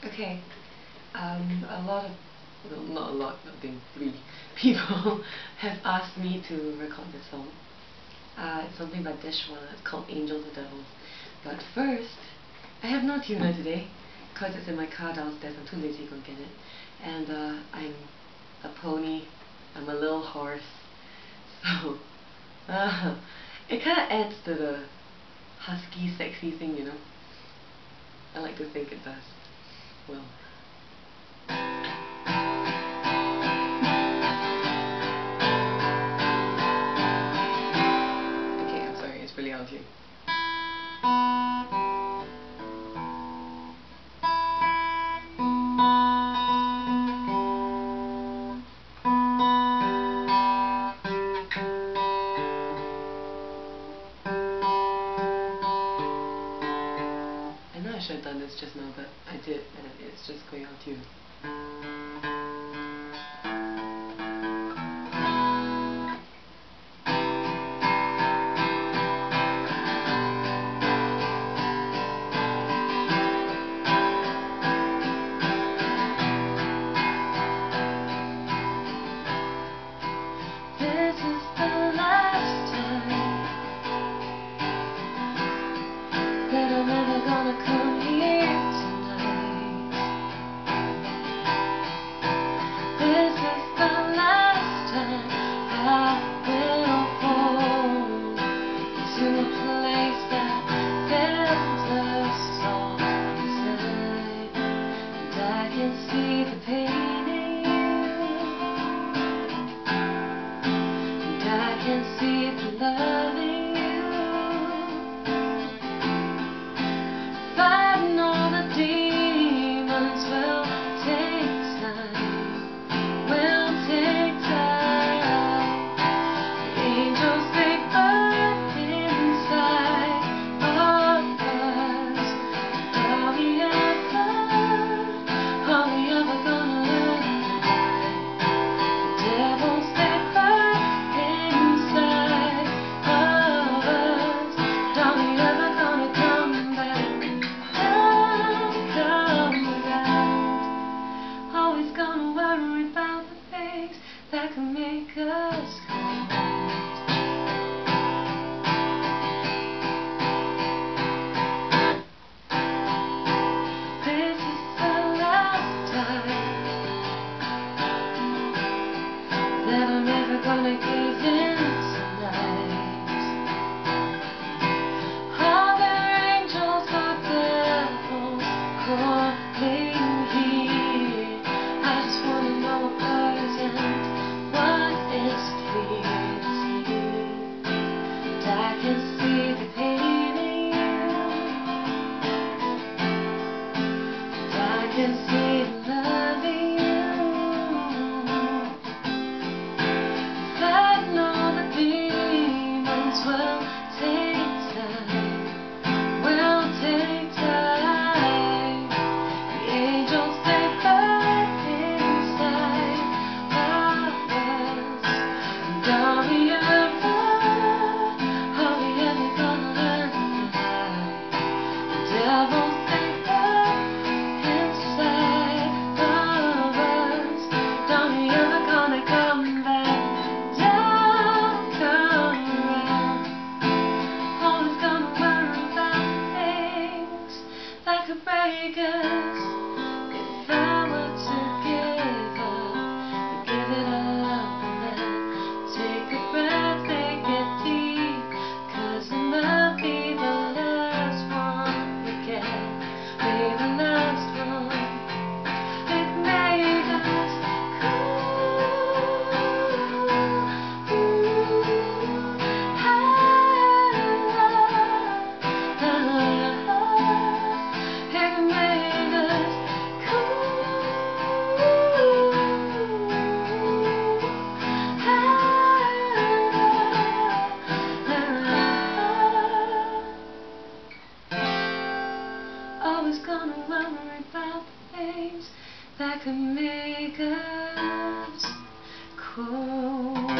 Okay, a lot of, well, not a lot, I think 3 people have asked me to record this song. It's something by Dishwalla. It's called Angels or Devils. But first, I have no tuner today, because it's in my car downstairs. I'm too lazy to go get it. And I'm a pony. I'm a little horse. So, it kind of adds to the husky, sexy thing, you know? I like to think it does. Well. Okay, I'm sorry, it's really out of tune. I know I should have done this just now, but I did, and it's just going out of tune. That can make us cold. This is the last time that I'm ever gonna give in tonight. Are there angels or devils calling here? I just wanna know a person. It's clear to see that I can see the pain in you, that I can see the love in you, that all the demons will take time, will take time. The angels they burn inside of us. Are we ever gonna learn to fly? The devils they burn inside of us. Are we ever gonna come back down, come around? Always gonna worry about things that could break us. If I were to give up, give it all up and then take a breath, make it deep, 'cause it might be the last one we get, be the last one. It can make us cool. It can make us cool. Always gonna worry about the things that can make us cold.